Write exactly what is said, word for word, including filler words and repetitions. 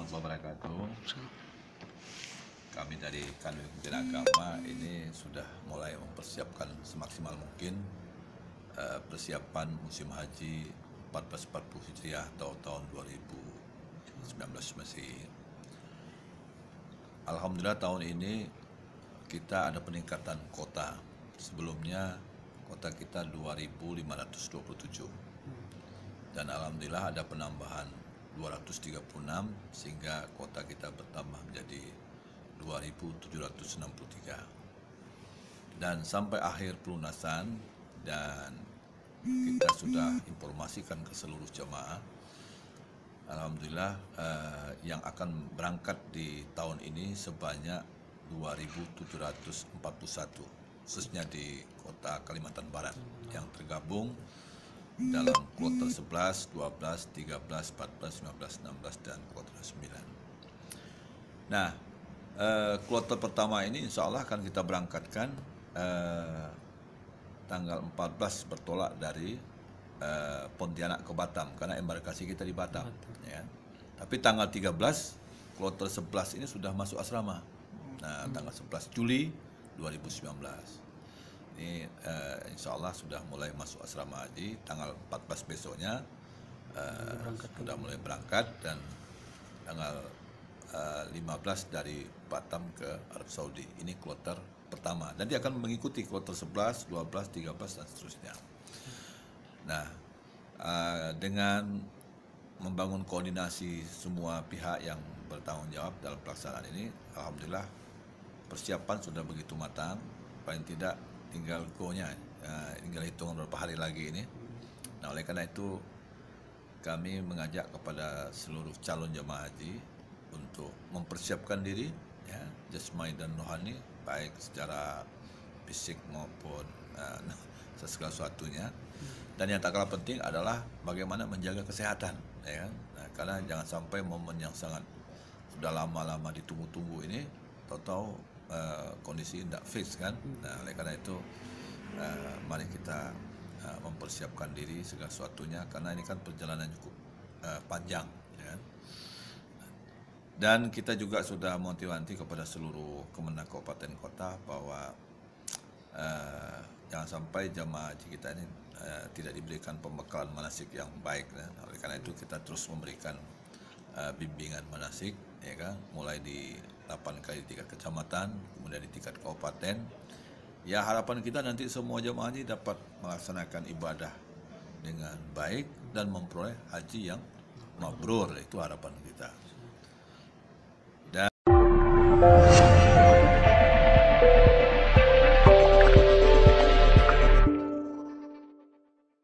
warahmatullahi wabarakatuh. Kami dari Kanwil Kementerian Agama ini sudah mulai mempersiapkan semaksimal mungkin uh, persiapan musim haji seribu empat ratus empat puluh Hijriah atau tahun dua ribu sembilan belas Masehi. Alhamdulillah tahun ini kita ada peningkatan kota. Sebelumnya kota kita dua ribu lima ratus dua puluh tujuh dan alhamdulillah ada penambahan dua ratus tiga puluh enam sehingga kota kita bertambah menjadi dua ribu tujuh ratus enam puluh tiga. Dan sampai akhir pelunasan dan kita sudah informasikan ke seluruh jemaah, alhamdulillah eh, yang akan berangkat di tahun ini sebanyak dua ribu tujuh ratus empat puluh satu, khususnya di kota Kalimantan Barat yang tergabung dalam kloter sebelas, dua belas, tiga belas, empat belas, lima belas, enam belas, dan kloter sembilan. Nah, eh, kloter pertama ini insya Allah akan kita berangkatkan eh, tanggal empat belas bertolak dari eh, Pontianak ke Batam, karena embarkasi kita di Batam. Ya. Tapi tanggal tiga belas, kloter sebelas ini sudah masuk asrama. Nah, tanggal sebelas Juli dua ribu sembilan belas. Ini uh, insya Allah sudah mulai masuk asrama haji. Tanggal empat belas besoknya uh, sudah mulai berangkat, dan tanggal uh, lima belas dari Batam ke Arab Saudi. Ini kloter pertama, dan dia akan mengikuti kloter sebelas, dua belas, tiga belas, dan seterusnya. Nah, uh, dengan membangun koordinasi semua pihak yang bertanggung jawab dalam pelaksanaan ini, alhamdulillah persiapan sudah begitu matang. Paling tidak tinggal go-nya, uh, tinggal hitungan beberapa hari lagi ini. Nah, oleh karena itu kami mengajak kepada seluruh calon jemaah haji untuk mempersiapkan diri, ya, jasmani dan rohani, baik secara fisik maupun uh, segala sesuatunya. Dan yang tak kalah penting adalah bagaimana menjaga kesehatan, ya kan? Nah, karena jangan sampai momen yang sangat sudah lama-lama ditunggu-tunggu ini tahu-tahu Uh, kondisi tidak fix kan. Nah, oleh karena itu uh, mari kita uh, mempersiapkan diri segala sesuatunya, karena ini kan perjalanan cukup uh, panjang, ya. Dan kita juga sudah mewanti-wanti kepada seluruh Kemenang Kabupaten Kota bahwa uh, jangan sampai jamaah haji kita ini uh, tidak diberikan pembekalan manasik yang baik, ya. Oleh karena itu kita terus memberikan uh, bimbingan manasik, ya kan, mulai di delapan kali di tingkat kecamatan, kemudian di tingkat kabupaten. Ya, harapan kita nanti semua jemaah haji dapat melaksanakan ibadah dengan baik dan memperoleh haji yang mabrur. Itu harapan kita. Dan